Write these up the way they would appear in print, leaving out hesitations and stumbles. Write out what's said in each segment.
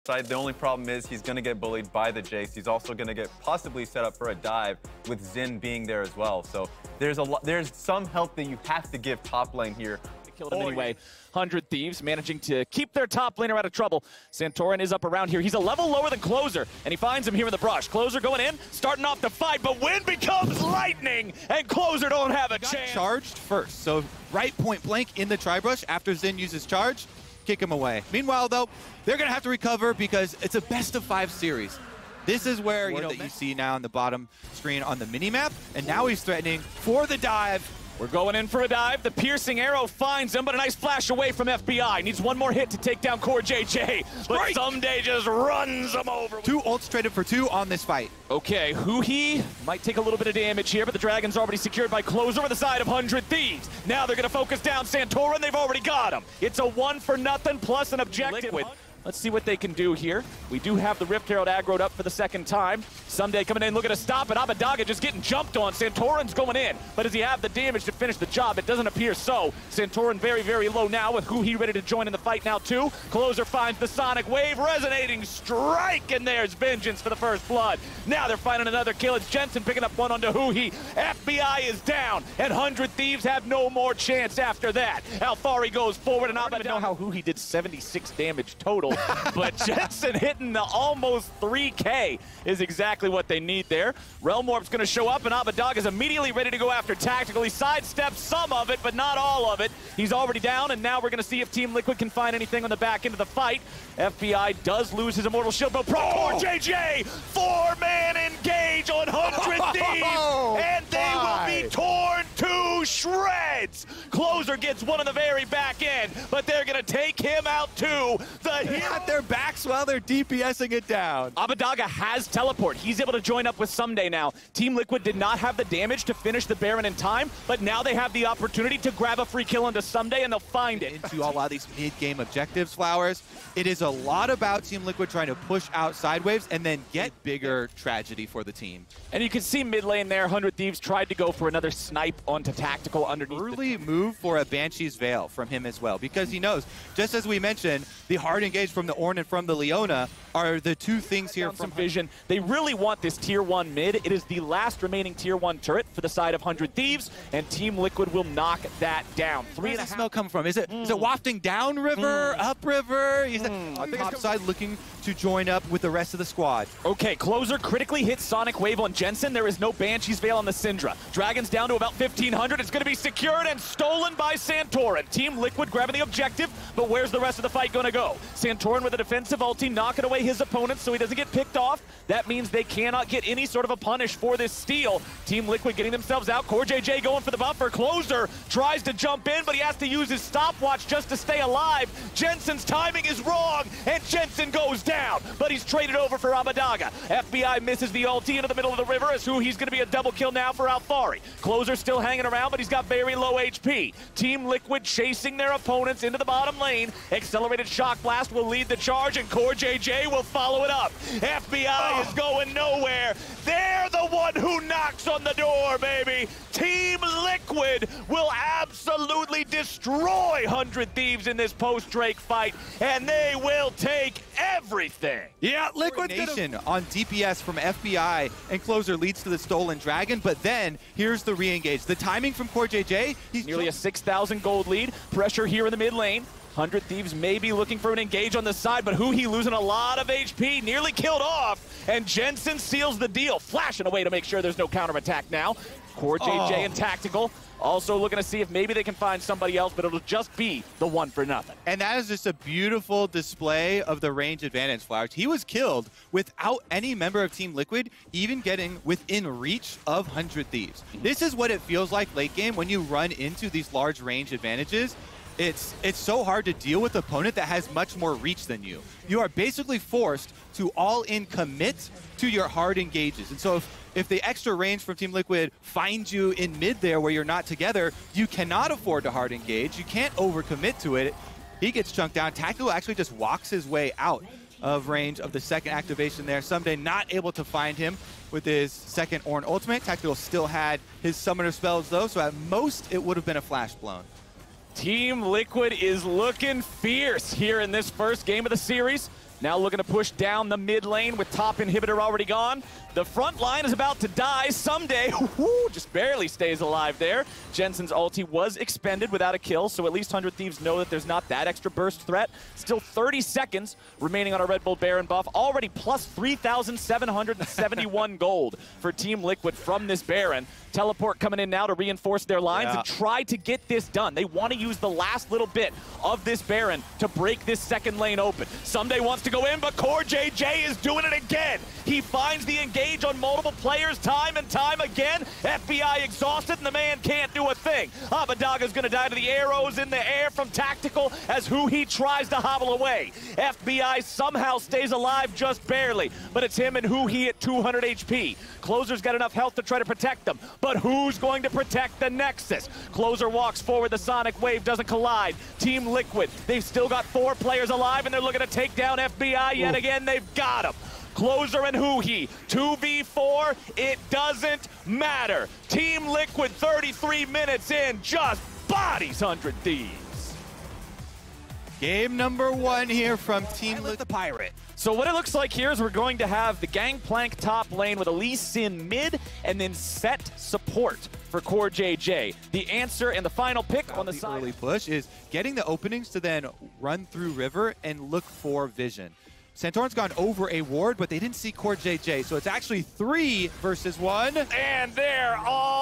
side. The only problem is he's going to get bullied by the Jace. He's also going to get possibly set up for a dive with Xin being there as well. So there's some help that you have to give top lane here. Killed him anyway. 100 Thieves managing to keep their top laner out of trouble. Santorin is up around here. He's a level lower than Closer, and he finds him here in the brush. Closer going in, starting off the fight, but Wind becomes lightning, and Closer don't have a chance. Charged first, so right point blank in the tri-brush after Xin uses charge, kick him away. Meanwhile, though, they're going to have to recover because it's a best-of-5 series. This is where, you see now on the bottom screen on the mini-map, and now he's threatening for the dive. We're going in for a dive. The piercing arrow finds him, but a nice flash away from FBI. Needs one more hit to take down CoreJJ, but Someday just runs him over. 2 ults traded for 2 on this fight. Okay, Huhi might take a little bit of damage here, but the Dragon's already secured by Closer on the side of 100 Thieves. Now they're going to focus down Santorin. They've already got him. It's a 1-for-0 plus an objective. Let's see what they can do here. We do have the Rift Herald aggroed up for the second time. Someday coming in looking to stop it. Abbedagge just getting jumped on. Santorin's going in. But does he have the damage to finish the job? It doesn't appear so. Santorin very, very low now with Huhi ready to join in the fight now too. Closer finds the Sonic Wave. Resonating strike, and there's Vengeance for the first blood. Now they're finding another kill. It's Jensen picking up one onto Huhi. FBI is down, and 100 Thieves have no more chance after that. Alphari goes forward, and Abbedagge know how Huhi did 76 damage total. But Jensen hitting the almost 3K is exactly what they need there. Realm Warp's going to show up, and Abbedagge is immediately ready to go after Tactical. He sidesteps some of it, but not all of it. He's already down, and now we're going to see if Team Liquid can find anything on the back end of the fight. FBI does lose his Immortal Shield, but CoreJJ, 4-man engage on 100 Thieves, and they will be torn to shreds. Closer gets one on the very back end, but they're going to take him out too. They got their backs while they're DPSing it down. Abbedagge has teleport. He's able to join up with Someday now. Team Liquid did not have the damage to finish the Baron in time, but now they have the opportunity to grab a free kill into Someday, and they'll find it. Into a lot of these mid-game objectives, Flowers. It is a lot about Team Liquid trying to push out side waves and then get bigger tragedy for the team. And you can see mid lane there, 100 Thieves tried to go for another snipe onto Tactical underneath. Early move for a Banshee's Veil from him as well, because he knows, just as we mentioned, the hard engage from the Ornn and from the Leona are the two things here from Vision. They really want this tier 1 mid. It is the last remaining tier 1 turret for the side of 100 Thieves, and Team Liquid will knock that down. Where's the smell come from? Is it wafting down river, up river? Is it top side looking to join up with the rest of the squad? Okay, Closer critically hits Sonic Wave on Jensen. There is no Banshee's Veil on the Syndra. Dragon's down to about 1,500. It's going to be secured and stolen by Santorin. Team Liquid grabbing the objective, but where's the rest of the fight going to go? Santorin with a defensive ulti, knocking away his opponent so he doesn't get picked off. That means they cannot get any sort of a punish for this steal. Team Liquid getting themselves out. CoreJJ going for the buffer. Closer tries to jump in, but he has to use his stopwatch just to stay alive. Jensen's timing is wrong, and Jensen goes down, but he's traded over for Abbedagge. FBI misses the ulti into the middle of the river as he's going to be a double kill now for Alphari. Closer still hanging around, but he's got very low HP. Team Liquid chasing their opponents into the bottom lane. Accelerated Shock Blast will lead the charge, and CoreJJ will follow it up. FBI is going nowhere. They're the one who knocks on the door, baby. Team Liquid will absolutely destroy 100 Thieves in this post-Drake fight, and they will take everything. Yeah, Liquid Nation on DPS from FBI, and Closer leads to the stolen Dragon, but then here's the re-engage. The timing from CoreJJ, he's nearly a 6,000 gold lead. Pressure here in the mid lane. 100 Thieves may be looking for an engage on the side, but Huhi losing a lot of HP, nearly killed off, and Jensen seals the deal, flashing away to make sure there's no counterattack now. CoreJJ and Tactical also looking to see if maybe they can find somebody else, but it'll just be the 1-for-0. And that is just a beautiful display of the range advantage, Flowers. He was killed without any member of Team Liquid even getting within reach of 100 Thieves. This is what it feels like late game when you run into these large range advantages. It's so hard to deal with an opponent that has much more reach than you. You are basically forced to all-in commit to your hard engages. And so if the extra range from Team Liquid finds you in mid there where you're not together, you cannot afford to hard engage. You can't overcommit to it. He gets chunked down. Tactical actually just walks his way out of range of the second activation there. Someday not able to find him with his second Ornn ultimate. Tactical still had his summoner spells though, so at most it would have been a flash blown. Team Liquid is looking fierce here in this first game of the series. Now looking to push down the mid lane with top inhibitor already gone. The front line is about to die someday. Just barely stays alive there. Jensen's ulti was expended without a kill, so at least 100 Thieves know that there's not that extra burst threat. Still 30 seconds remaining on our Red Bull Baron buff. Already plus 3,771 gold for Team Liquid from this Baron. Teleport coming in now to reinforce their lines and try to get this done. They want to use the last little bit of this Baron to break this second lane open. Someday wants to go in, but CoreJJ is doing it again. He finds the engage on multiple players time and time again. FBI exhausted, and the man can't do a thing. Abadaga's going to die to the arrows in the air from Tactical as Huhi tries to hobble away. FBI somehow stays alive just barely, but it's him and Huhi at 200 HP. Closer's got enough health to try to protect them, but who's going to protect the Nexus? Closer walks forward, the Sonic Wave doesn't collide. Team Liquid, they've still got 4 players alive, and they're looking to take down FBI yet again. They've got him. Closer and Huhi, 2v4, it doesn't matter. Team Liquid 33 minutes in, just bodies 100 Thieves. Game number 1 here from Team Liquid. The Pirate. So what it looks like here is we're going to have the Gangplank top lane with Elise Sin mid and then set support for CoreJJ. The answer and the final pick on the side. Early push is getting the openings to then run through River and look for vision. Santorin's gone over a ward, but they didn't see CoreJJ, so it's actually 3 versus 1. And they're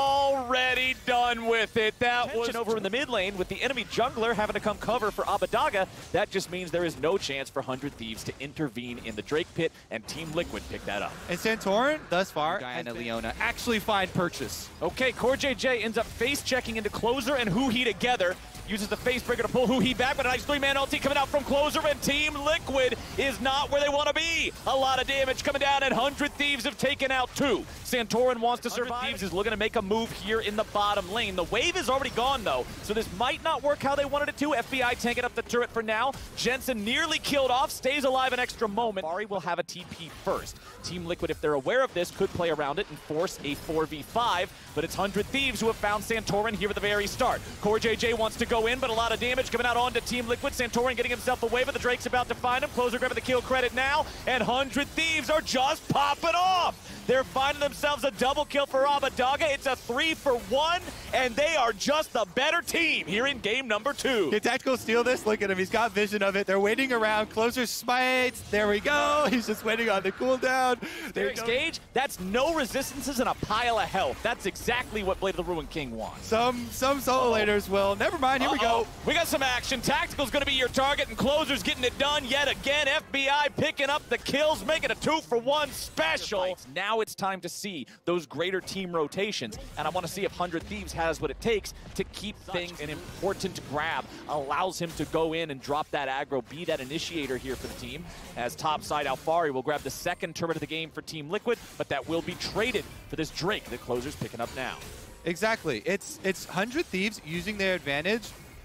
already done with it. That was over in the mid lane with the enemy jungler having to come cover for Abadaga. That just means there is no chance for 100 Thieves to intervene in the Drake pit, and Team Liquid pick that up. And Santorin, thus far, Diana Leona actually find purchase. Okay, CoreJJ ends up face-checking into Closer and Huhi together. Uses the face breaker to pull Huhi back, but a nice 3-man ulti coming out from Closer, and Team Liquid is not where they want to be. A lot of damage coming down, and 100 Thieves have taken out 2. Santorin wants to survive. Thieves is looking to make a move here in the bottom lane. The wave is already gone, though, so this might not work how they wanted it to. FBI tanking up the turret for now. Jensen nearly killed off, stays alive an extra moment. Ari will have a TP first. Team Liquid, if they're aware of this, could play around it and force a 4v5, but it's 100 Thieves who have found Santorin here at the very start. CoreJJ wants to go in, but a lot of damage coming out onto Team Liquid. Santorin getting himself away, but the Drake's about to find him. Closer grabbing the kill credit now, and 100 Thieves are just popping off. They're finding themselves a double kill for Abadaga. It's a 3-for-1, and they are just the better team here in game number 2. Can Tactical steal this? Look at him. He's got vision of it. They're waiting around. Closer smites. There we go. He's just waiting on the cooldown. There's Gage. That's no resistances and a pile of health. That's exactly what Blade of the Ruined King wants. Some solo laners will. Never mind. Here we go. We got some action. Tactical's going to be your target, and Closer's getting it done yet again. FBI picking up the kills, making a 2-for-1 special. Now it's time to see those greater team rotations, and I want to see if 100 Thieves has what it takes to keep things. An important grab allows him to go in and drop that aggro, be that initiator here for the team, as topside Alphari will grab the second turret of the game for Team Liquid, but that will be traded for this Drake that Closer's picking up now. Exactly. It's 100 Thieves using their advantage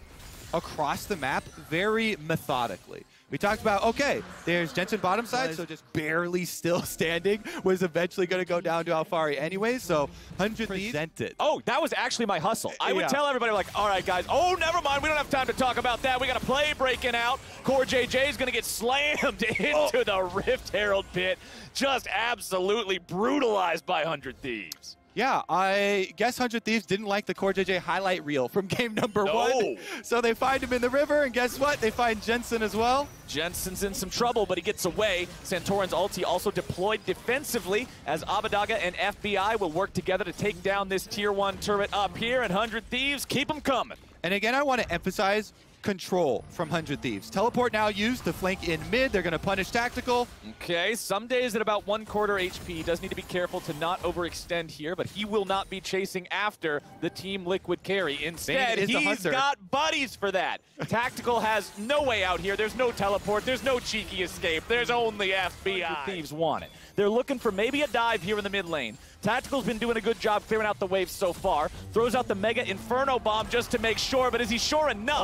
across the map very methodically. We talked about, okay, there's Jensen bottom side, so just barely still standing, was eventually going to go down to Alphari anyway, so 100 presented. Oh, that was actually my hustle. I would tell everybody, like, all right, guys, oh, never mind, we don't have time to talk about that. We got a play breaking out. CoreJJ is going to get slammed into the Rift Herald pit. Just absolutely brutalized by 100 Thieves. Yeah, I guess 100 Thieves didn't like the CoreJJ highlight reel from game number 1. So they find him in the river, and guess what? They find Jensen as well. Jensen's in some trouble, but he gets away. Santorin's ulti also deployed defensively as Abadaga and FBI will work together to take down this tier 1 turret up here, and 100 Thieves keep them coming. And again, I want to emphasize control from 100 Thieves. Teleport now used to flank in mid. They're going to punish Tactical. Okay, some days at about 1/4 HP. He does need to be careful to not overextend here, but he will not be chasing after the Team Liquid carry. Instead, he's got buddies for that. Tactical has no way out here. There's no teleport. There's no cheeky escape. There's only FBI. Thieves want it. They're looking for maybe a dive here in the mid lane. Tactical's been doing a good job clearing out the waves so far. Throws out the Mega Inferno Bomb just to make sure, but is he sure enough?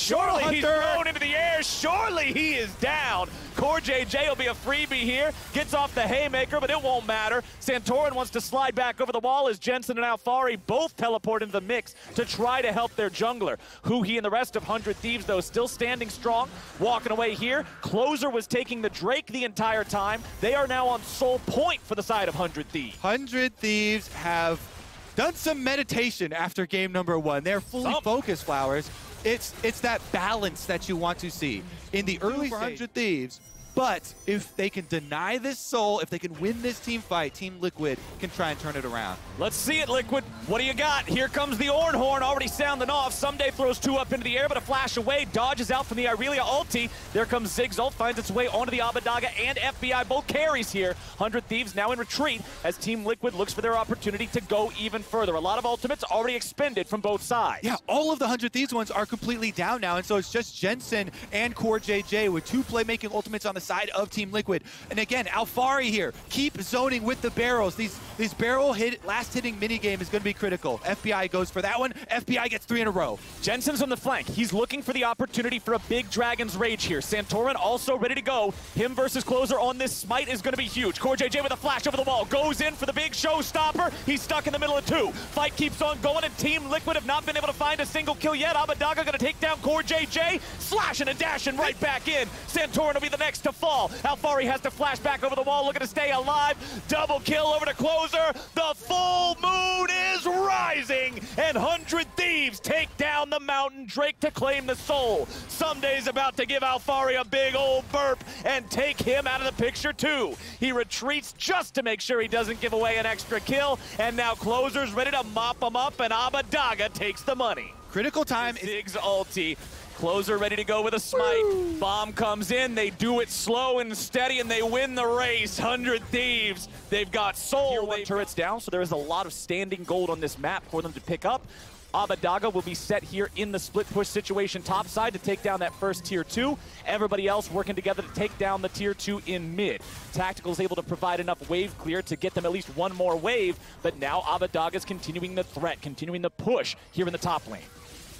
Surely he's Hunter. thrown into the air. Surely he is down. CoreJJ will be a freebie here. Gets off the haymaker, but it won't matter. Santorin wants to slide back over the wall as Jensen and Alphari both teleport into the mix to try to help their jungler. Huhi and the rest of 100 Thieves, though, still standing strong, walking away here. Closer was taking the Drake the entire time. They are now on sole point for the side of 100 Thieves. 100 Thieves have done some meditation after game number 1. They're fully focused, Flowers. It's that balance that you want to see in the early 100 Thieves. But if they can deny this soul, if they can win this team fight, Team Liquid can try and turn it around. Let's see it, Liquid. What do you got? Here comes the Orn Horn already sounding off. Someday throws 2 up into the air, but a flash away. Dodges out from the Irelia ulti. There comes Ziggs ult, finds its way onto the Abbedagga and FBI. Both carries here. 100 Thieves now in retreat as Team Liquid looks for their opportunity to go even further. A lot of ultimates already expended from both sides. Yeah, all of the 100 Thieves ones are completely down now, and so it's just Jensen and CoreJJ with 2 playmaking ultimates on the side of Team Liquid. And again, Alphari here, keep zoning with the barrels. These barrel last hitting minigame is going to be critical. FBI goes for that one. FBI gets 3 in a row. Jensen's on the flank. He's looking for the opportunity for a big Dragon's Rage here. Santorin also ready to go. Him versus Closer on this smite is going to be huge. CoreJJ with a flash over the wall. Goes in for the big showstopper. He's stuck in the middle of 2. Fight keeps on going, and Team Liquid have not been able to find a single kill yet. Abbedagga going to take down CoreJJ. Slashing and dashing right back in. Santorin will be the next to fall. Alphari has to flash back over the wall, looking to stay alive. Double kill over to Closer. The full moon is rising, and 100 Thieves take down the Mountain Drake to claim the soul. Someday's about to give Alphari a big old burp and take him out of the picture too. He retreats just to make sure he doesn't give away an extra kill, and now Closer's ready to mop him up, and Abbedagga takes the money. Critical time is Ziggs ulti. Closer ready to go with a smite. Woo. Bomb comes in. They do it slow and steady, and they win the race. 100 Thieves. They've got soul. Turrets down, so there is a lot of standing gold on this map for them to pick up. Abbedagga will be set here in the split push situation topside to take down that first tier 2. Everybody else working together to take down the tier 2 in mid. Tactical is able to provide enough wave clear to get them at least 1 more wave, but now Abbedagga is continuing the threat, continuing the push here in the top lane.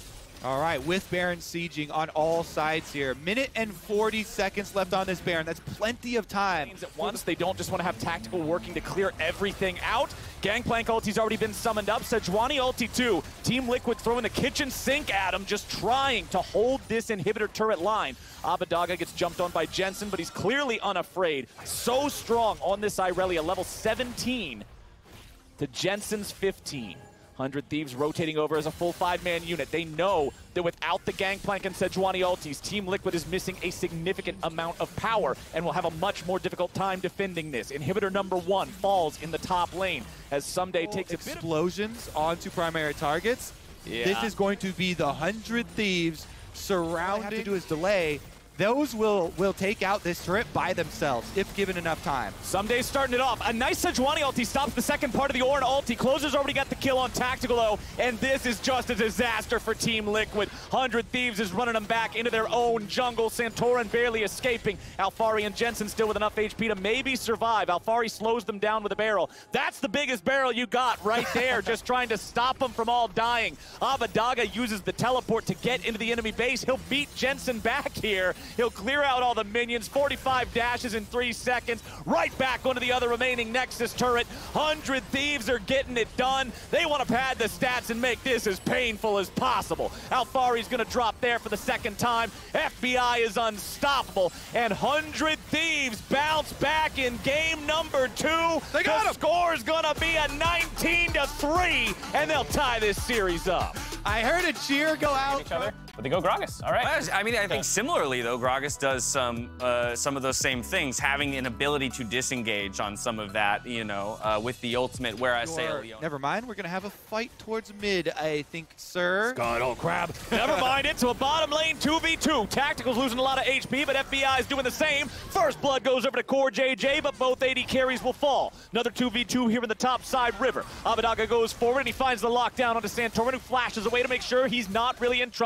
All right, with Baron sieging on all sides here. Minute and 40 seconds left on this Baron. That's plenty of time. At once, they don't just want to have Tactical working to clear everything out. Gangplank ulti's already been summoned up. Sejuani ulti too. Team Liquid throwing the kitchen sink at him, just trying to hold this inhibitor turret line. Abbedagga gets jumped on by Jensen, but he's clearly unafraid. So strong on this Irelia, level 17 to Jensen's 15. 100 Thieves rotating over as a full 5-man unit. They know that without the Gangplank and Sejuani ultis, Team Liquid is missing a significant amount of power and will have a much more difficult time defending this. Inhibitor number 1 falls in the top lane as Someday takes explosions onto primary targets. Yeah. This is going to be the 100 Thieves surrounding to his delay. Those will take out this turret by themselves if given enough time. Someday starting it off. A nice Sejuani ulti stops the second part of the Ornn ulti. Closer's already got the kill on Tactical though, and this is just a disaster for Team Liquid. 100 Thieves is running them back into their own jungle. Santorin barely escaping. Alphari and Jensen still with enough HP to maybe survive. Alphari slows them down with a barrel. That's the biggest barrel you got right there, just trying to stop them from all dying. Abbedagga uses the teleport to get into the enemy base. He'll beat Jensen back here. He'll clear out all the minions. 45 dashes in 3 seconds. Right back onto the other remaining Nexus turret. 100 Thieves are getting it done. They want to pad the stats and make this as painful as possible. Alphari's going to drop there for the second time. FBI is unstoppable. And 100 Thieves bounce back in game number 2. They got him. Score's going to be a 19-3, and they'll tie this series up. I heard a cheer go out. Each other, but they go Gragas. All right. Well, I mean, I think similarly though, Gragas does some of those same things, having an ability to disengage on some of that, you know, with the ultimate. Whereas say, never mind, we're gonna have a fight towards mid, I think, sir. God, oh crap! Never mind, it's a bottom lane 2v2. Tactical's losing a lot of HP, but FBI is doing the same. First blood goes over to CoreJJ, but both AD carries will fall. Another 2v2 here in the top side river. Abbedagga goes forward and he finds the lockdown onto Santorin, who flashes away to make sure he's not really in trouble just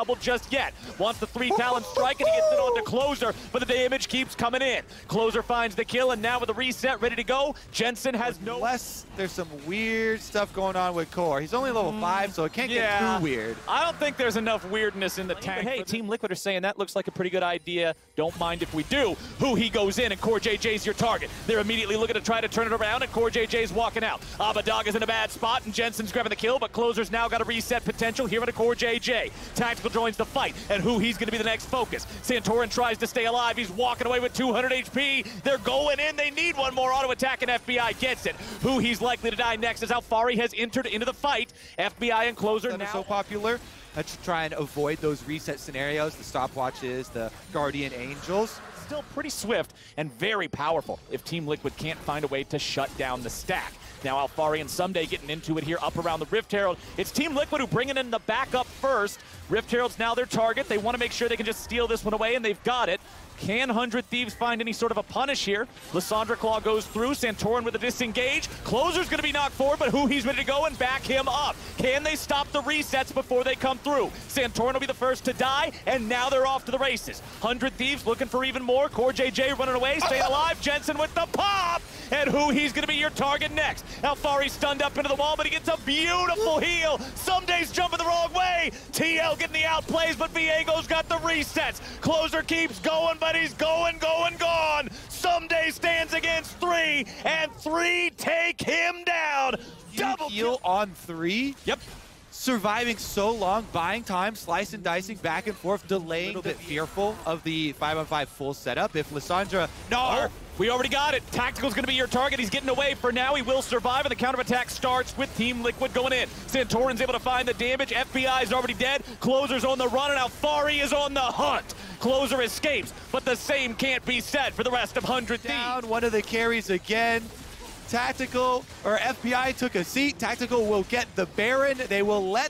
just yet. Wants the 3 Talon strike, and he gets it onto Closer, but the damage keeps coming in. Closer finds the kill, and now with the reset ready to go, Jensen has no... Unless there's some weird stuff going on with Core. He's only level 5, so it can't get too weird. I don't think there's enough weirdness in the tank. But hey, Team Liquid are saying that looks like a pretty good idea. Don't mind if we do. Who he goes in, and Core JJ's your target. They're immediately looking to try to turn it around, and Core JJ's walking out. Abadaga's in a bad spot, and Jensen's grabbing the kill, but Closer's now got a reset potential here in a Core JJ. Tactical joins the fight, and who he's going to be the next focus. Santorin tries to stay alive. He's walking away with 200 HP. They're going in. They need one more auto attack, and FBI gets it. Who he's likely to die next is Alphari has entered into the fight. FBI and Closer now so popular to try and avoid those reset scenarios, the stopwatches, the Guardian Angels. Still pretty swift and very powerful if Team Liquid can't find a way to shut down the stack. Now Alphari and Someday getting into it here up around the Rift Herald. It's Team Liquid who bringing in the backup first. Rift Herald's now their target. They want to make sure they can just steal this one away, and they've got it. Can 100 Thieves find any sort of a punish here? Lissandra Claw goes through. Santorin with a disengage. Closer's going to be knocked forward, but who he's ready to go and back him up. Can they stop the resets before they come through? Santorin will be the first to die, and now they're off to the races. 100 Thieves looking for even more. Core JJ running away, staying alive. Jensen with the pop, and who he's going to be your target next. Alphari stunned up into the wall, but he gets a beautiful heal. Someday's jumping the wrong way. TL getting the outplays, but Viego's got the resets. Closer keeps going, but he's going, gone. Someday stands against 3, and 3 take him down. Double heal on 3. Yep. Surviving so long, buying time, slice and dicing back and forth, delaying. A little bit fearful of the 5-on-5 full setup. If Lissandra... No! We already got it. Tactical's going to be your target. He's getting away for now. He will survive, and the counterattack starts with Team Liquid going in. Santorin's able to find the damage. FBI's already dead. Closer's on the run, and Alphari is on the hunt. Closer escapes, but the same can't be said for the rest of 100 Thieves. Down one of the carries again. Tactical, or FBI took a seat. Tactical will get the Baron. They will let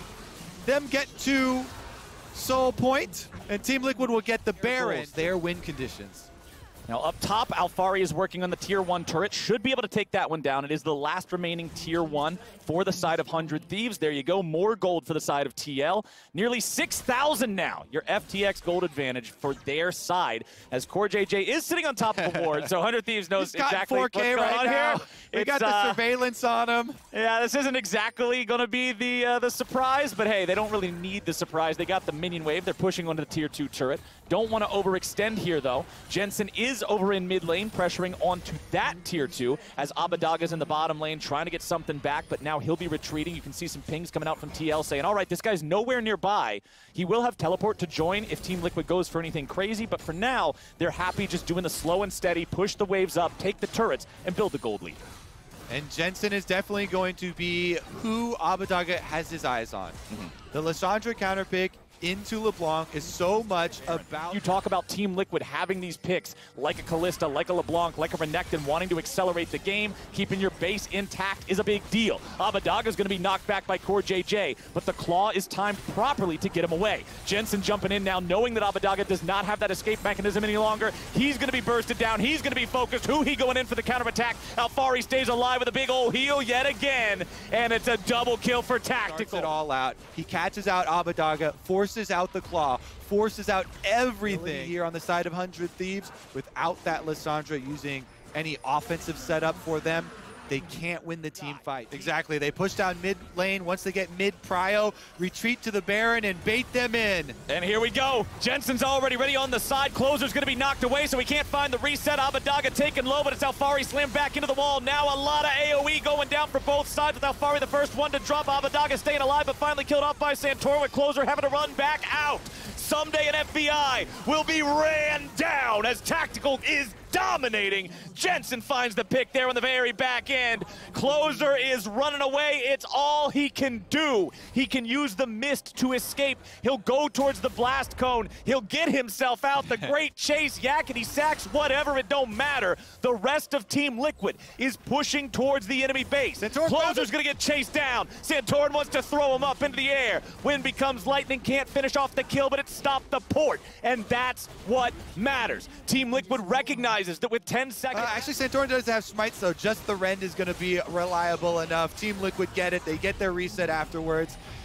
them get to Soul Point, and Team Liquid will get the Baron. Their win conditions. Now up top, Alphari is working on the Tier 1 turret. Should be able to take that one down. It is the last remaining Tier 1 for the side of 100 Thieves. There you go, more gold for the side of TL. Nearly 6,000 now, your FTX gold advantage for their side, as Core JJ is sitting on top of the board, so 100 Thieves knows exactly what's going on here. We got the surveillance on him. Yeah, this isn't exactly going to be the surprise, but hey, they don't really need the surprise. They got the minion wave. They're pushing onto the Tier 2 turret. Don't want to overextend here, though. Jensen is over in mid lane, pressuring onto that Tier 2, as Abadaga's in the bottom lane, trying to get something back, but now he'll be retreating. You can see some pings coming out from TL saying, all right, this guy's nowhere nearby. He will have teleport to join if Team Liquid goes for anything crazy, but for now, they're happy just doing the slow and steady, push the waves up, take the turrets, and build the gold lead. And Jensen is definitely going to be who Abadaga has his eyes on. The Lissandra counter pick into LeBlanc is so much about... You talk about Team Liquid having these picks like a Kalista, like a LeBlanc, like a Renekton, wanting to accelerate the game, keeping your base intact is a big deal. Abadaga's going to be knocked back by Core JJ, but the Claw is timed properly to get him away. Jensen jumping in now, knowing that Abadaga does not have that escape mechanism any longer. He's going to be bursted down. He's going to be focused. Who he going in for the counterattack? Alphari stays alive with a big old heal yet again, and it's a double kill for Tactical. Starts it all out. He catches out Abadaga, forces out the Claw, forces out everything here on the side of 100 Thieves. Without that Lissandra using any offensive setup for them, they can't win the team fight. Exactly, they push down mid lane. Once they get mid prio, retreat to the Baron and bait them in. And here we go. Jensen's already ready on the side. Closer's going to be knocked away, so he can't find the reset. Abadaga taken low, but it's Alphari slammed back into the wall. Now a lot of AoE going down for both sides, with Alphari the first one to drop. Abadaga staying alive, but finally killed off by Santorin, with Closer having to run back out. Someday an FBI will be ran down as Tactical is dominating. Jensen finds the pick there on the very back end. Closer is running away. It's all he can do. He can use the mist to escape. He'll go towards the blast cone. He'll get himself out. The great chase, yakety sacks, whatever, it don't matter. The rest of Team Liquid is pushing towards the enemy base. Closer's gonna get chased down. Santorin wants to throw him up into the air. Wind becomes lightning, can't finish off the kill, but it stopped the port, and that's what matters. Team Liquid recognizes that with 10 seconds... actually, Santorin does have smites, so just the Rend is going to be reliable enough. Team Liquid get it. They get their reset afterwards.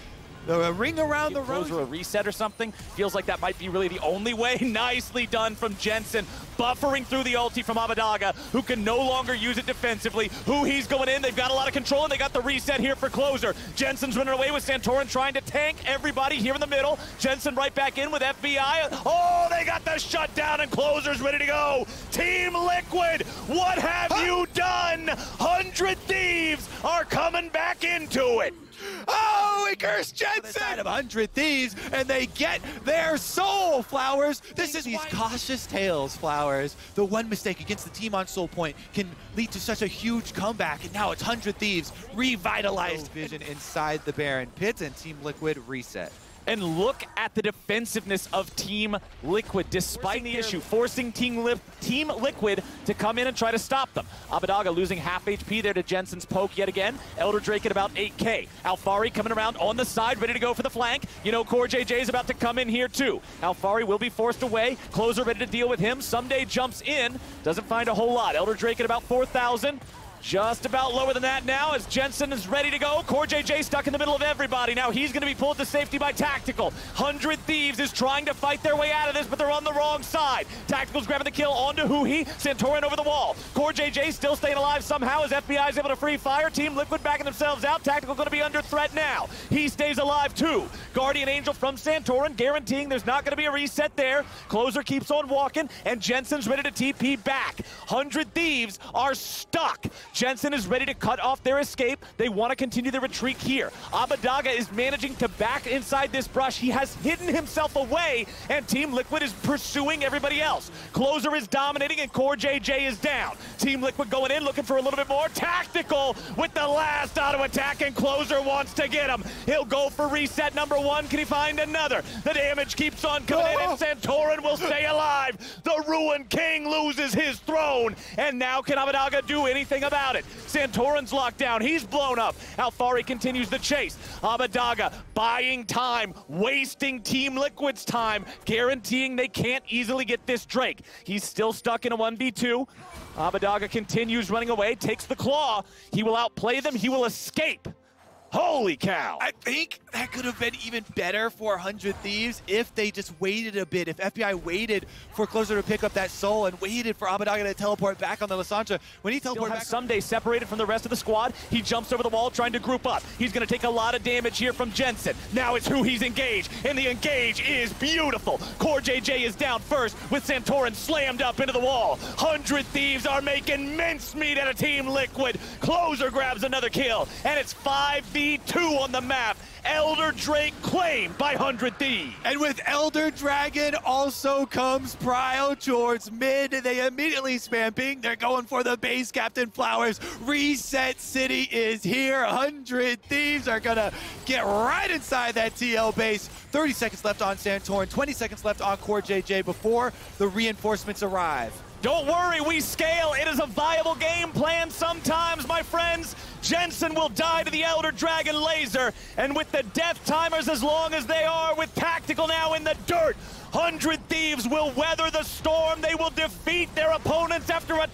The ring around the Closer rose. a reset or something. Feels like that might be really the only way. Nicely done from Jensen, buffering through the ulti from Abbedagga, who can no longer use it defensively. He's going in. They've got a lot of control, and they got the reset here for Closer. Jensen's running away with Santorin, trying to tank everybody here in the middle. Jensen right back in with FBI. Oh, they got the shutdown, and Closer's ready to go. Team Liquid, what have you done? 100 Thieves are coming back into it. Oh, we curse Jensen! Side of 100 Thieves, and they get their soul, Flowers. This is these cautious tales, Flowers. The one mistake against the team on Soul Point can lead to such a huge comeback, and now it's 100 Thieves revitalized vision inside the Baron pits, and Team Liquid reset. And look at the defensiveness of Team Liquid, despite the issue, forcing Team Liquid to come in and try to stop them. Abbedagga losing half HP there to Jensen's poke yet again. Elder Drake at about 8K. Alphari coming around on the side, ready to go for the flank. You know CoreJJ is about to come in here too. Alphari will be forced away. Closer ready to deal with him. Someday jumps in, doesn't find a whole lot. Elder Drake at about 4,000. Just about lower than that now as Jensen is ready to go. CoreJJ stuck in the middle of everybody. Now he's going to be pulled to safety by Tactical. 100 Thieves is trying to fight their way out of this, but they're on the wrong side. Tactical's grabbing the kill onto Huhi. Santorin over the wall. CoreJJ still staying alive somehow as FBI is able to free fire. Team Liquid backing themselves out. Tactical going to be under threat now. He stays alive too. Guardian Angel from Santorin guaranteeing there's not going to be a reset there. Closer keeps on walking, and Jensen's ready to TP back. 100 Thieves are stuck. Jensen is ready to cut off their escape. They want to continue the retreat here. Abbedagga is managing to back inside this brush. He has hidden himself away, and Team Liquid is pursuing everybody else. Closer is dominating, and CoreJJ is down. Team Liquid going in, looking for a little bit more. Tactical with the last auto attack, and Closer wants to get him. He'll go for reset number 1. Can he find another? The damage keeps on coming in, and Santorin will stay alive. The Ruined King loses his throne, and now can Abbedagga do anything about it? Santorin's locked down. He's blown up. Alphari continues the chase. Abbedagga buying time, wasting Team Liquid's time, guaranteeing they can't easily get this Drake. He's still stuck in a 1v2. Abbedagga continues running away, takes the claw. He will outplay them. He will escape. Holy cow. I think that could have been even better for 100 Thieves if they just waited a bit. If FBI waited for Closer to pick up that soul and waited for Abbedagga to teleport back on the Lissandra. When he teleported back, Someday separated from the rest of the squad. He jumps over the wall trying to group up. He's going to take a lot of damage here from Jensen. Now it's who he's engaged, and the engage is beautiful. CoreJJ is down first with Santorin slammed up into the wall. 100 Thieves are making mincemeat out of Team Liquid. Closer grabs another kill, and it's 5v2 on the map. Elder Drake claimed by 100 Thieves. and with Elder Dragon also comes Prio towards mid. They immediately spam ping. They're going for the base, Captain Flowers. Reset City is here. 100 Thieves are gonna get right inside that TL base. 30 seconds left on Santorin, 20 seconds left on CoreJJ before the reinforcements arrive. Don't worry, we scale. It is a viable game plan sometimes, my friends. Jensen will die to the Elder Dragon laser, and with the death timers as long as they are, with Tactical now in the dirt, 100 Thieves will weather the storm. They will defeat their opponents after a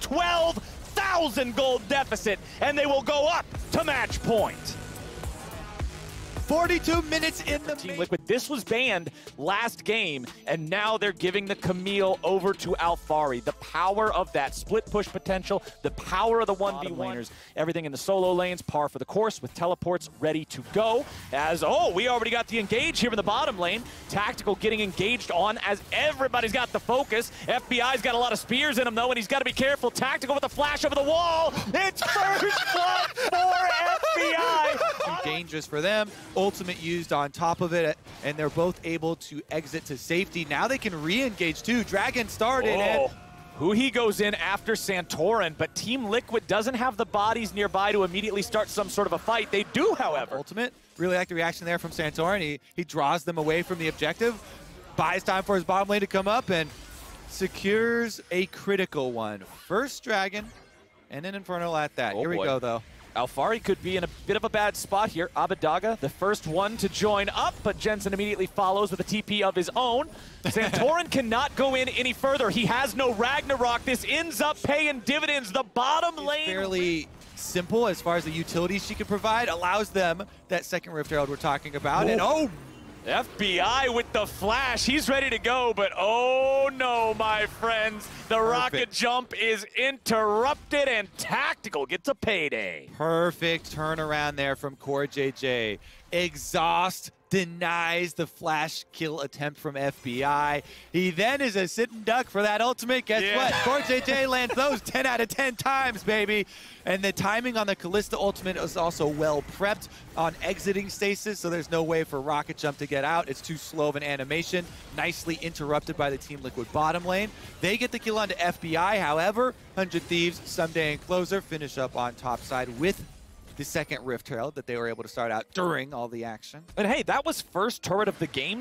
12,000 gold deficit, and they will go up to match point. 42 minutes in the Team Liquid, this was banned last game, and now they're giving the Camille over to Alphari. The power of that split push potential, the power of the 1v1ers, everything in the solo lanes, par for the course with teleports ready to go. As, oh, we already got the engage here in the bottom lane. Tactical getting engaged on as everybody's got the focus. FBI's got a lot of spears in him, though, and he's got to be careful. Tactical with a flash over the wall. It's first blood for FBI. dangerous for them. Ultimate used on top of it, and they're both able to exit to safety. Now they can re-engage too. Dragon started and Huhi goes in after Santorin, but Team Liquid doesn't have the bodies nearby to immediately start some sort of a fight. They do, however. Ultimate, really like the reaction there from Santorin. He draws them away from the objective, buys time for his bottom lane to come up, and secures a critical one. First Dragon, and an Infernal at that. Here we go, though. Alphari could be in a bit of a bad spot here. Abbedagga, the first one to join up, but Jensen immediately follows with a TP of his own. Santorin cannot go in any further. He has no Ragnarok. This ends up paying dividends. The bottom lane. Barely simple as far as the utilities she can provide, allows them that second Rift Herald we're talking about. And oh, FBI with the flash. He's ready to go, but oh no, my friends. The rocket jump is interrupted, and Tactical gets a payday. Perfect turnaround there from CoreJJ. Exhaust denies the flash kill attempt from FBI. He then is a sitting duck for that ultimate. Guess what? CoreJJ lands those 10 out of 10 times, baby. And the timing on the Kalista ultimate is also well prepped on exiting stasis, so there's no way for Rocket Jump to get out. It's too slow of an animation. Nicely interrupted by the Team Liquid bottom lane. They get the kill onto FBI. However, 100 Thieves, Someday, and Closer finish up on top side with the second Rift Herald that they were able to start out during all the action. And hey, that was first turret of the game,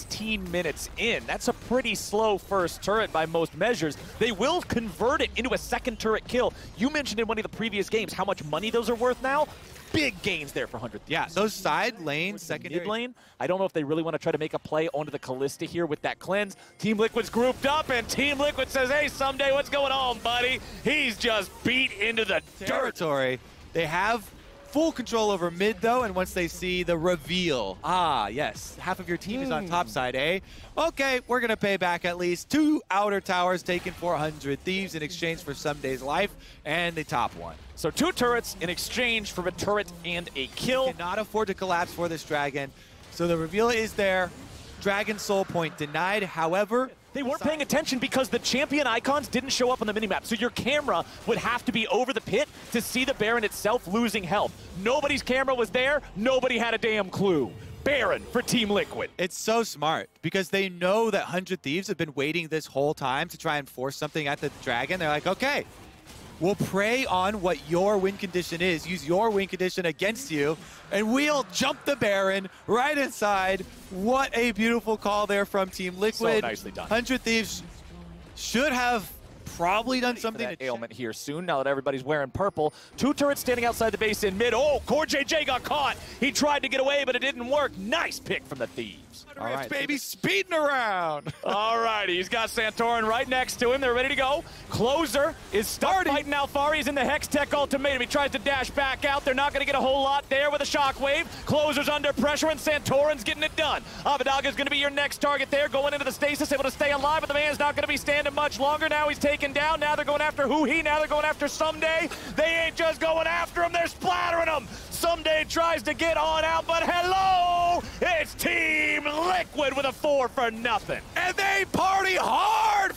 16 minutes in. That's a pretty slow first turret by most measures. They will convert it into a second turret kill. You mentioned in one of the previous games how much money those are worth now. Big gains there for 100. Yeah, those side lanes, secondary mid lane. I don't know if they really want to try to make a play onto the Kalista here with that cleanse. Team Liquid's grouped up, and Team Liquid says, hey, Someday, what's going on, buddy? He's just beat into the territory. They have full control over mid, though, and once they see the reveal, yes, half of your team is on top side, eh? Okay, we're going to pay back at least 2 outer towers taken for 100 Thieves in exchange for Someday's life, and the top one. So 2 turrets in exchange for a turret and a kill. Cannot afford to collapse for this Dragon, so the reveal is there. Dragon Soul Point denied, however, they weren't paying attention because the champion icons didn't show up on the minimap. So your camera would have to be over the pit to see the Baron itself losing health. Nobody's camera was there. Nobody had a damn clue. Baron for Team Liquid. It's so smart because they know that 100 Thieves have been waiting this whole time to try and force something at the Dragon. They're like, okay, we'll prey on what your win condition is, use your win condition against you, and we'll jump the Baron right inside. What a beautiful call there from Team Liquid. So nicely done. 100 Thieves should have probably done something to ailment here soon now that everybody's wearing purple. 2 turrets standing outside the base in mid. Oh, CoreJJ got caught. He tried to get away, but it didn't work. Nice pick from the Thieves. All right, baby, speeding around. All right, he's got Santorin right next to him. They're ready to go. Closer is stuck fighting Alphari. He's in the Hextech ultimatum. He tries to dash back out. They're not going to get a whole lot there with a shockwave. Closer's under pressure, and Santorin's getting it done. Abbedagga's going to be your next target there, going into the stasis, able to stay alive, but the man's not going to be standing much longer. Now he's taken down. Now they're going after Huhi. Now they're going after Someday. They ain't just going after him. They're splattering him. Someday tries to get on out, but hello! It's Team Liquid with a 4 for nothing. And they party hard,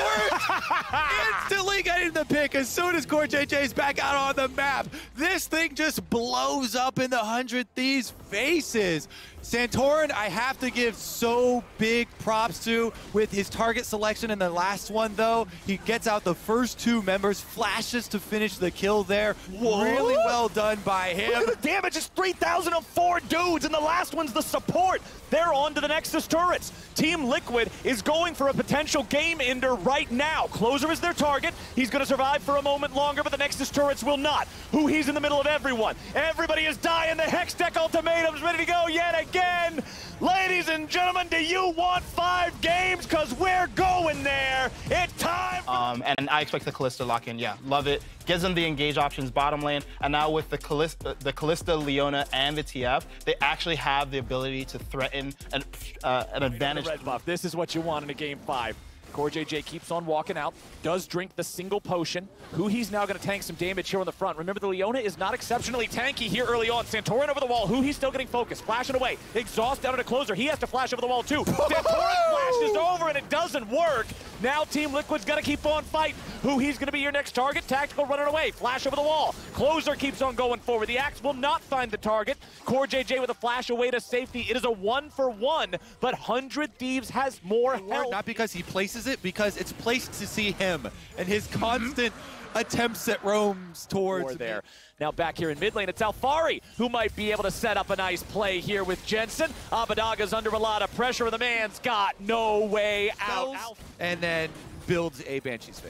Flowers! Instantly getting the pick as soon as CoreJJ's back out on the map. This thing just blows up in the 100 Thieves' faces. Santorin, I have to give so big props to with his target selection in the last one, though. He gets out the first 2 members, flashes to finish the kill there. What? Really well done by him. Look at the damage. It's 3,004 dudes, and the last one's the support. They're on to the Nexus turrets. Team Liquid is going for a potential game ender right now. Closer is their target. He's going to survive for a moment longer, but the Nexus turrets will not. He's in the middle of everyone. Everybody is dying. The Hextech ultimatum's ready to go yet again. Ladies and gentlemen, do you want 5 games? Because we're going there. It's time. And I expect the Kalista to lock in. Yeah, love it. Gives them the engage options bottom lane. And now with the Kalista, Leona, and the TF, they actually have the ability to threaten an advantage. Red buff. This is what you want in a game 5. CoreJJ keeps on walking out, does drink the single potion. Huhi's now going to tank some damage here on the front. Remember, the Leona is not exceptionally tanky here early on. Santorin over the wall. Huhi's still getting focused. Flashing away. Exhaust down at a Closer. He has to flash over the wall, too. Santorin flashes over, and it doesn't work. Now Team Liquid's got to keep on fighting. Huhi's going to be your next target. Tactical running away. Flash over the wall. Closer keeps on going forward. The Axe will not find the target. CoreJJ with a flash away to safety. It is a 1-for-1, but 100 Thieves has more health. Not because he places it, because it's placed to see him and his constant attempts at roams towards there. Now back here in mid lane, it's Alphari who might be able to set up a nice play here with Jensen. Abbedagga's under a lot of pressure, and the man's got no way out. And then builds a Banshee's Veil.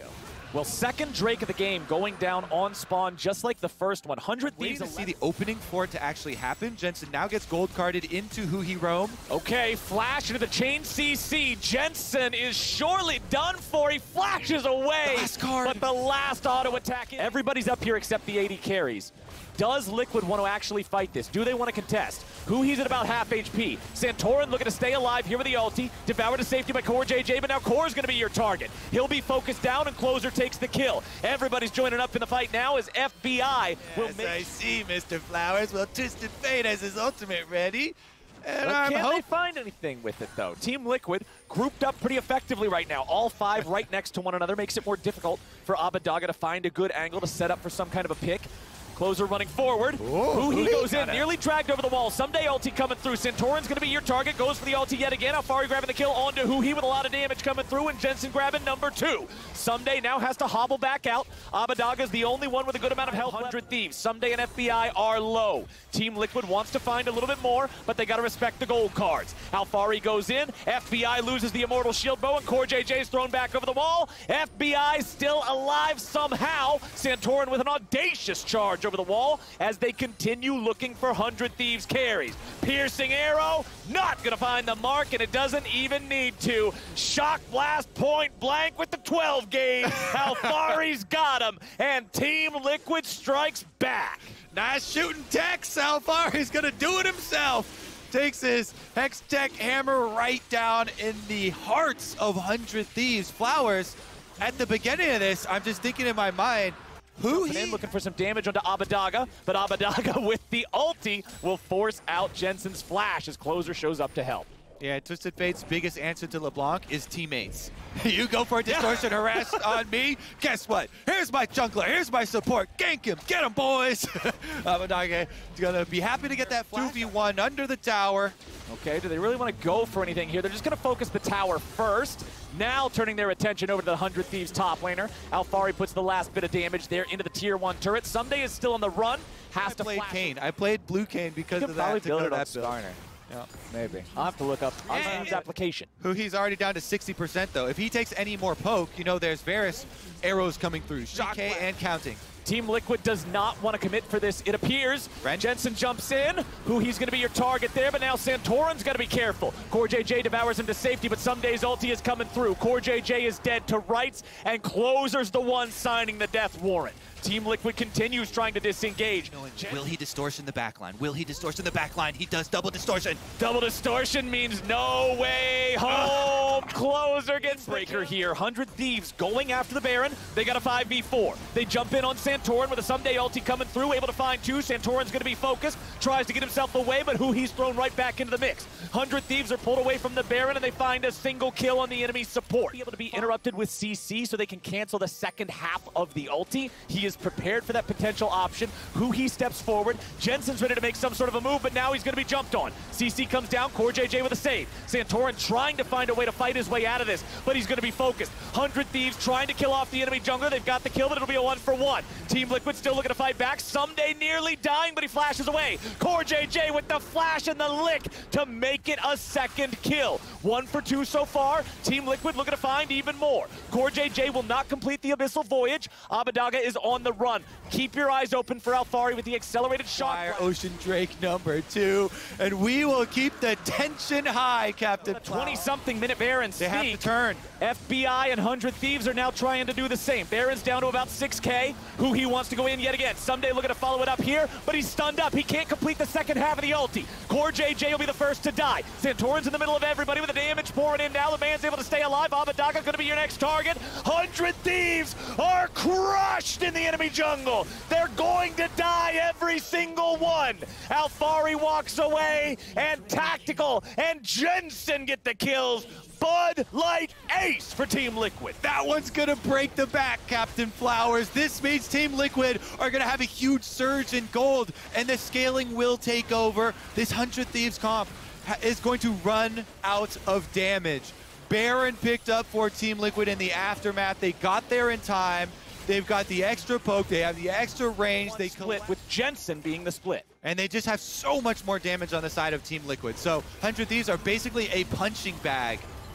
Well, second Drake of the game going down on spawn, just like the first one. 100 We need Thieves. to see the opening for it to actually happen. Jensen now gets gold carded into who he roam. Okay, flash into the chain CC. Jensen is surely done for. He flashes away. Last card. But the last auto attack. Everybody's up here except the AD carries. Does Liquid want to actually fight this? Do they want to contest? Who he's at about half HP. Santorin looking to stay alive here with the ulti. Devoured to safety by CoreJJ, but now Core's going to be your target. He'll be focused down and Closer takes the kill. Everybody's joining up in the fight now as FBI will make... I see, Mr. Flowers. Well, Twisted Fate has his ultimate ready. And I'm Can they hoping... find anything with it, though? Team Liquid grouped up pretty effectively right now. All five right next to one another makes it more difficult for Abbedagga to find a good angle to set up for some kind of a pick. Closer running forward. Who he goes in, nearly dragged over the wall. Someday ulti coming through. Santorin's going to be your target. Goes for the ulti yet again. Alfari grabbing the kill onto Huhi with a lot of damage coming through, and Jensen grabbing number 2. Someday now has to hobble back out. Abbedagga's the only one with a good amount of health. 100 Thieves. Someday and FBI are low. Team Liquid wants to find a little bit more, but they got to respect the gold cards. Alfari goes in. FBI loses the Immortal Shield Bow, and CoreJJ's thrown back over the wall. FBI still alive somehow. Santorin with an audacious charge over the wall as they continue looking for 100 Thieves carries. Piercing arrow, not going to find the mark, and it doesn't even need to. Shock blast point blank with the 12 gauge. Alfari's got him, and Team Liquid strikes back. Nice shooting Tex. Alfari's going to do it himself. Takes his Hex Tech hammer right down in the hearts of 100 Thieves. Flowers, at the beginning of this, I'm just thinking in my mind, looking for some damage onto Abbedagga, but Abbedagga with the ulti will force out Jensen's flash as Closer shows up to help. Yeah, Twisted Fate's biggest answer to LeBlanc is teammates. You go for a distortion harass on me, guess what? Here's my jungler, here's my support. Gank him, get him, boys. Abbedagga is going to be happy to get that 2v1 under the tower. Okay, do they really want to go for anything here? They're just going to focus the tower first. Now turning their attention over to the 100 Thieves top laner. Alfari puts the last bit of damage there into the tier 1 turret. Someday is still on the run. Has to played Kayn. I played Blue Kayn because of that. Probably to build go it to on that build. Skarner. Yeah, maybe. I'll have to look up his application. Who he's already down to 60% though. If he takes any more poke, you know there's Varus arrows coming through. Shock and counting. Team Liquid does not want to commit for this, it appears. Jensen jumps in, who he's going to be your target there, but now Santorin's got to be careful. CoreJJ devours him to safety, but Someday's ulti is coming through. CoreJJ is dead to rights, and Closer's the one signing the death warrant. Team Liquid continues trying to disengage. Will he distortion the backline? Will he distortion the backline? He does double distortion. Double distortion means no way home. Closer gets breaker here. 100 Thieves going after the Baron. They got a 5v4. They jump in on Santorin with a Someday ulti coming through, able to find 2. Santorin's going to be focused, tries to get himself away, but who he's thrown right back into the mix. 100 Thieves are pulled away from the Baron, and they find a single kill on the enemy support. Be able to be interrupted with CC so they can cancel the second half of the ulti. He is prepared for that potential option. Who he steps forward. Jensen's ready to make some sort of a move, but now he's going to be jumped on. CC comes down, CoreJJ with a save. Santorin trying to find a way to fight his way out of this, but he's going to be focused. 100 Thieves trying to kill off the enemy jungler. They've got the kill, but it'll be a 1-for-1. Team Liquid still looking to fight back. Someday nearly dying, but he flashes away. CoreJJ with the flash and the lick to make it a second kill. 1-for-2 so far. Team Liquid looking to find even more. CoreJJ will not complete the Abyssal Voyage. Abbedagga is on the run. Keep your eyes open for Alfari with the accelerated shot. Fire Ocean Drake number 2, and we will keep the tension high, Captain. 20-something minute Baron They have to turn. FBI and 100 Thieves are now trying to do the same. Baron's down to about 6K. Who he wants to go in yet again. Someday looking to follow it up here, but he's stunned up. He can't complete the second half of the ulti. CoreJJ will be the first to die. Santorin's in the middle of everybody with the damage pouring in now. The man's able to stay alive. Abbedagga going to be your next target. 100 Thieves are crushed in the enemy jungle. They're going to die, every single one. Alfari walks away, and Tactical and Jensen get the kills. Bud Light ace for Team Liquid. That one's gonna break the back, Captain Flowers. This means Team Liquid are gonna have a huge surge in gold, and the scaling will take over. This 100 Thieves comp is going to run out of damage. Baron picked up for Team Liquid in the aftermath. They got there in time. They've got the extra poke, they have the extra range. They split with Jensen being the split. And they just have so much more damage on the side of Team Liquid. So 100 Thieves are basically a punching bag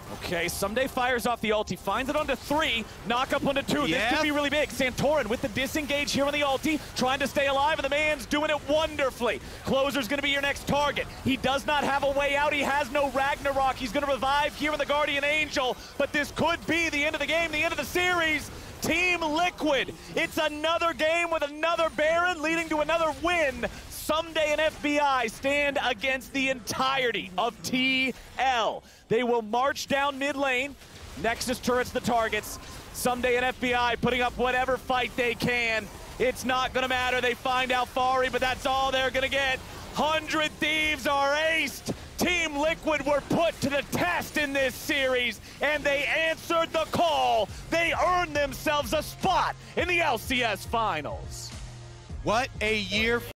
Okay, Someday fires off the ulti, finds it onto 3, knock up onto 2. Yeah. This could be really big. Santorin with the disengage here on the ulti, trying to stay alive, and the man's doing it wonderfully. Closer's gonna be your next target. He does not have a way out. He has no Ragnarok. He's gonna revive here in the Guardian Angel, but this could be the end of the game, the end of the series. Team Liquid, it's another game with another Baron leading to another win. Someday and FBI stand against the entirety of TL. They will march down mid lane. Nexus turrets the targets. Someday and FBI putting up whatever fight they can. It's not gonna matter. They find Alphari, but that's all they're gonna get. 100 Thieves are aced. Team Liquid were put to the test in this series, and they answered the call. They earned themselves a spot in the LCS Finals. What a year